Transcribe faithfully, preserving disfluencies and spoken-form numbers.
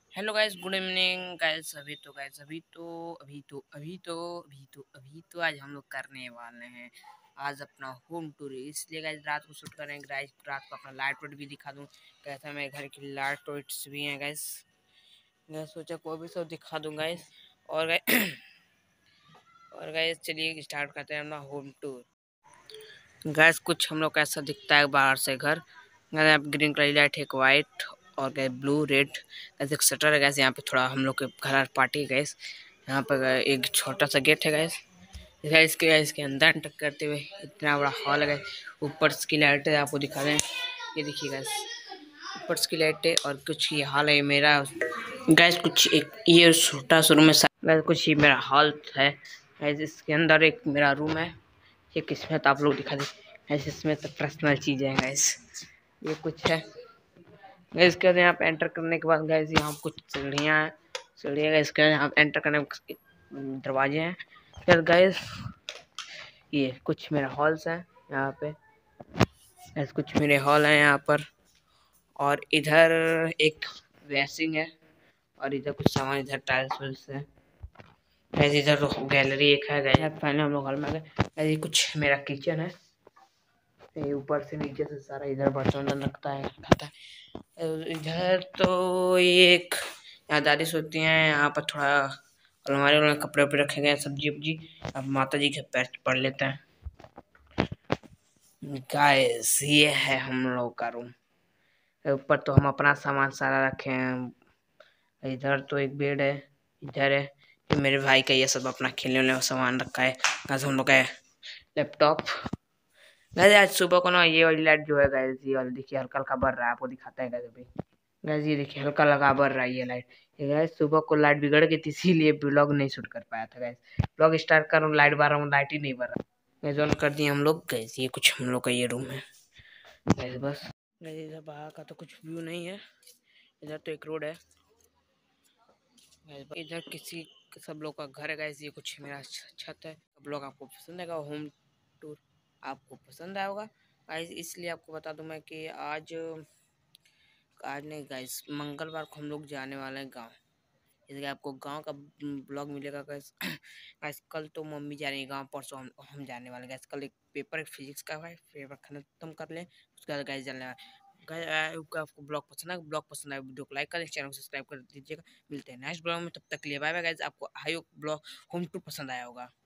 Hello guys, good evening guys. अभी तो guys अभी तो अभी तो अभी तो अभी तो अभी तो आज हम लोग करने वाले हैं आज अपना होम टूर। इसलिए गाइस रात को शूट करेंगे गाइस। रात को अपना लाइट वाइट भी दिखा दूँ। कैसा मेरे घर की लाइट वाइट्स भी हैं गाइस। मैं सोचा कोई भी सब दिखा दूँ गाइस। और गाइस और गाइस चलिए स्टार्ट करते हैं अपना होम टूर। गैस कुछ हम लोग का ऐसा दिखता है बाहर से घर। यहाँ पे ग्रीन कलर लाइट है, एक वाइट और गैस ब्लू रेड। गैस एक शटर है गैस। यहाँ पे थोड़ा हम लोग के घर पार्टी है गैस। यहाँ पर एक छोटा सा गेट है गैस। गैस इसके इसके अंदर एंटर करते हुए इतना बड़ा हॉल है गैस। ऊपर की लाइट है, आपको दिखा दें। ये देखिए गैस, ऊपर की लाइट है। और कुछ ये हॉल है मेरा गैस। कुछ एक ये छोटा सा रूम है गैस। कुछ ये मेरा हॉल है गैस। इसके अंदर एक मेरा रूम है। ये किस्मत आप लोग दिखा दें ऐसे। इसमें तो पर्सनल चीज़ें हैं गैस। ये कुछ है गैस। इसके बाद यहाँ पे एंटर करने के बाद गैस यहाँ कुछ सीढ़ियाँ हैं। सीढ़ियाँ गैस के यहाँ एंटर करने के दरवाजे हैं। फिर गैस ये कुछ मेरा हॉल्स हैं यहाँ पे गैस। कुछ मेरे हॉल हैं यहाँ पर। और इधर एक वैसिंग है। और इधर कुछ सामान, इधर टाइल्स वाइल्स है गैस। इधर गैलरी एक है गैस। पहले हम लोग हॉल में गए। ये कुछ मेरा किचन है। ये ऊपर से नीचे से सारा इधर बर्तन रखता है खाता है। इधर तो ये एक यहाँ दादी सोती हैं। यहाँ पर थोड़ा अलमारी में कपड़े वपड़े रखे गए हैं, सब्जी वब्जी। अब माता जी के पैर पढ़ लेते हैं गाइस। ये है हम लोग का रूम। ऊपर तो हम अपना सामान सारा रखे हैं। इधर तो एक बेड है। इधर है ये मेरे भाई का, ये सब अपना खेलने वाले सामान रखा है। आज हम लोग का लैपटॉप गैस। आज सुबह को ना ये वाली लाइट जो है गैस, ये वाली देखिए हल्का हल्का बढ़ रहा है, आपको दिखाता है गैस। अभी गैस ये देखिए हल्का लगा बढ़ रहा है ये लाइट। ये गैस सुबह को लाइट बिगड़ गई थी, इसीलिए ब्लॉग नहीं शूट कर पाया था गैस। ब्लॉग स्टार्ट कर रहा हूँ, लाइट बार रहा हूँ, लाइट ही नहीं बढ़ रहा। गैस ऑन कर दिए हम लोग गैस। ये कुछ हम लोग का ये रूम है गैस। बस गैस इधर बाहर का तो कुछ व्यू नहीं है। इधर तो एक रोड है गैस। इधर किसी सब लोग का घर है गैस। ये कुछ मेरा छत है। ब्लॉग आपको पसंद आएगा, होम टूर आपको पसंद आएगा गाइस। इसलिए आपको बता दूं मैं कि आज आज नहीं गाइस, मंगलवार को हम लोग जाने वाले हैं गांव। इसलिए आपको गांव का ब्लॉग मिलेगा गाइस। गाइस कल तो मम्मी जा रही है गांव, परसों हम हम जाने वाले हैं गाइस। कल एक पेपर है फिजिक्स का है, पेपर खत्म कर लें उसके बाद गाइस जाने वाले गाइस। आपको ब्लॉग पसंद है, ब्लॉग पसंद है वीडियो को लाइक करें, चैनल को सब्सक्राइब कर दीजिएगा। मिलते हैं नेक्स्ट ब्लॉग में, तब तक के लिए बाय बाय गाइस। आपको I hope blog home tour पसंद आया होगा।